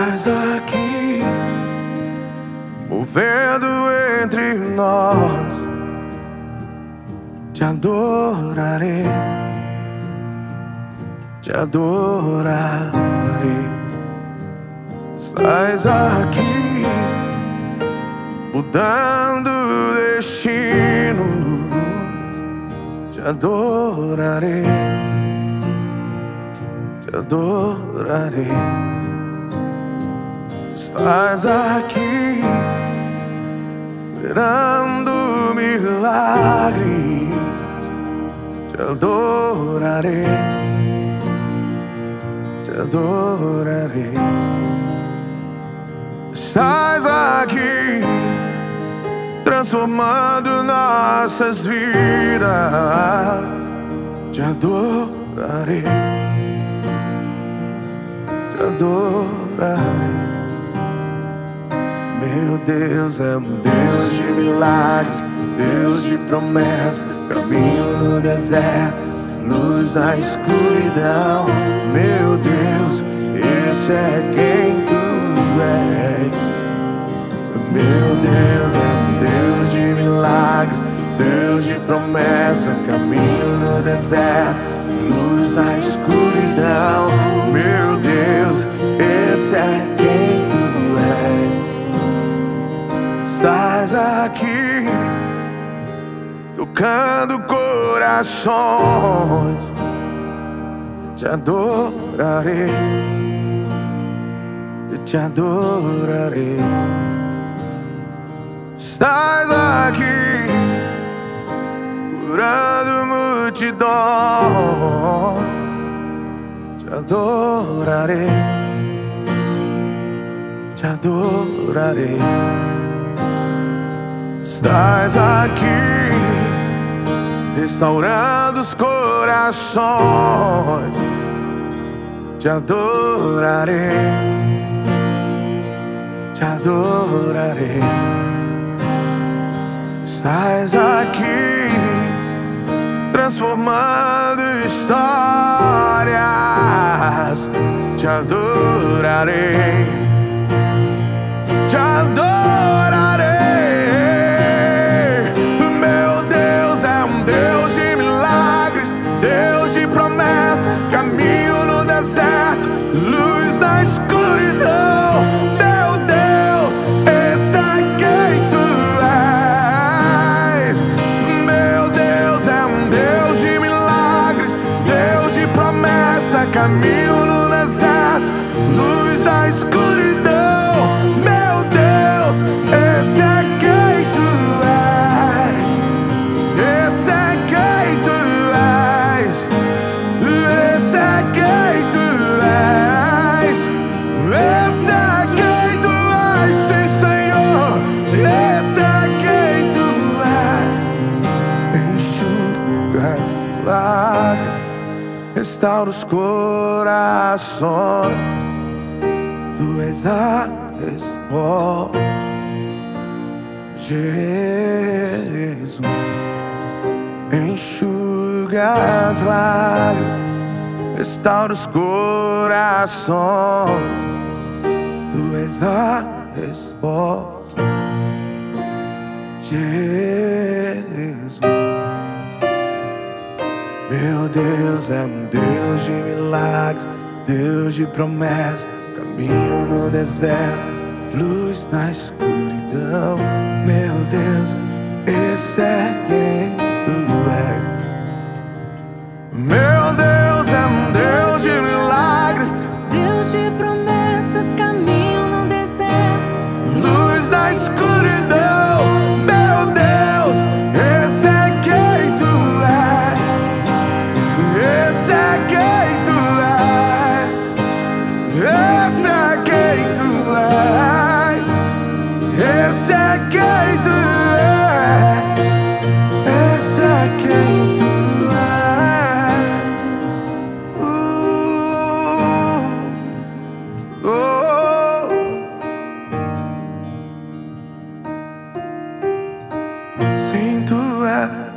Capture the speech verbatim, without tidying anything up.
Estás aqui, movendo entre nós. Te adorarei, te adorarei. Estás aqui, mudando destinos. Te adorarei, te adorarei. Estás aqui, operando milagres. Te adorarei, te adorarei. Estás aqui, transformando nossas vidas. Te adorarei, te adorarei. Meu Deus é um Deus de milagres, Deus de promessas, caminho no deserto, luz na escuridão. Meu Deus, esse é quem tu és. Meu Deus é um Deus de milagres, Deus de promessas, caminho no deserto, luz na escuridão. Meu Deus, esse é quem tu és. Estás aqui, tocando corações. Te adorarei, te adorarei. Estás aqui, curando multidões. Te adorarei, te adorarei. Estás aqui, restaurando os corações. Te adorarei, te adorarei. Estás aqui, transformando histórias. Te adorarei, te adorarei. Meu Deus é um Deus de milagres, Deus de promessas, caminho no deserto, luz na escuridão. Meu Deus, esse é quem tu és. Meu Deus é um Deus de milagres, Deus de promessa, caminho no deserto, luz da escuridão. Meu Deus, esse é quem tu és. Esse é quem tu és. Esse é quem tu és. Esse é quem tu és, sim, Senhor. Esse é quem tu és. Enxuga as lágrimas, restaura os corações. Tu és a resposta, Jesus. Enxuga as lágrimas, restaura os corações. Tu és a resposta, Jesus. Meu Deus é um Deus de milagres, Deus de promessas, caminho no deserto, luz na escuridão. Meu Deus, esse é quem tu és. Meu Deus é um Deus de milagres, Deus de promessas, caminho no deserto, luz na escuridão. Meu Deus, esse é quem tu és. Esse é quem tu és. Esse é quem tu és. Esse é quem tu és. Esse é quem tu és. Uh, oh. Sim, tu és.